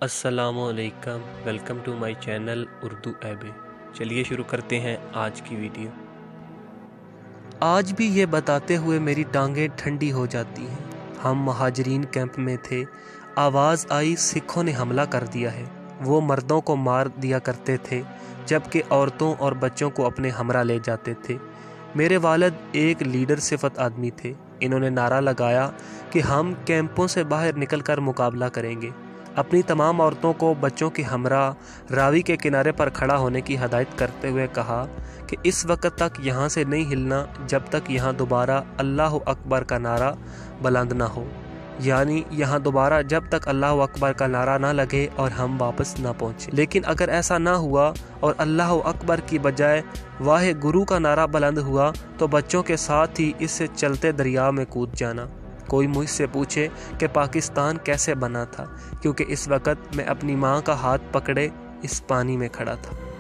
अस्सलामुअलैकुम, welcome to my channel Urdu ऐबे। चलिए शुरू करते हैं आज की वीडियो। आज भी ये बताते हुए मेरी टांगें ठंडी हो जाती हैं। हम महाजरीन कैंप में थे, आवाज़ आई सिखों ने हमला कर दिया है। वो मर्दों को मार दिया करते थे जबकि औरतों और बच्चों को अपने हमरा ले जाते थे। मेरे वालिद एक लीडर सिफत आदमी थे। इन्होंने नारा लगाया कि हम कैंपों से बाहर निकलकर मुकाबला करेंगे। अपनी तमाम औरतों को बच्चों के हमरा रावी के किनारे पर खड़ा होने की हदायत करते हुए कहा कि इस वक्त तक यहाँ से नहीं हिलना जब तक यहाँ दोबारा अल्लाह अकबर का नारा बुलंद ना हो, यानी यहाँ दोबारा जब तक अल्लाह अकबर का नारा ना लगे और हम वापस ना पहुँचे। लेकिन अगर ऐसा ना हुआ और अल्लाह अकबर की बजाय वाहे गुरु का नारा बुलंद हुआ तो बच्चों के साथ ही इससे चलते दरिया में कूद जाना। कोई मुझसे पूछे कि पाकिस्तान कैसे बना था, क्योंकि इस वक्त मैं अपनी माँ का हाथ पकड़े इस पानी में खड़ा था।